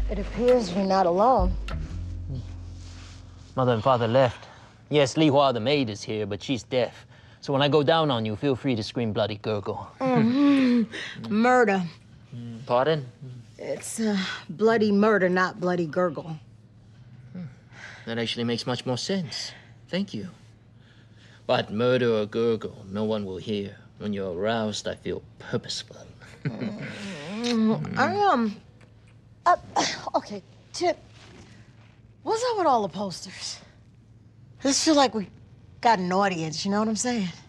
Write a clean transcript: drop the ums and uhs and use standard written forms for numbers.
It appears you're not alone. Mother and father left. Yes, Li Hua, the maid, is here, but she's deaf. So when I go down on you, feel free to scream bloody gurgle. Murder. Pardon? It's bloody murder, not bloody gurgle. That actually makes much more sense. Thank you. But murder or gurgle, no one will hear. When you're aroused, I feel purposeful. Okay, Chip, what's up with all the posters? I just feel like we got an audience, you know what I'm saying?